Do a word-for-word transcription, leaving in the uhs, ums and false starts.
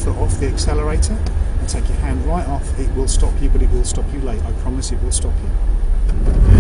foot off the accelerator and take your hand right off, it will stop you, but it will stop you late. I promise it will stop you.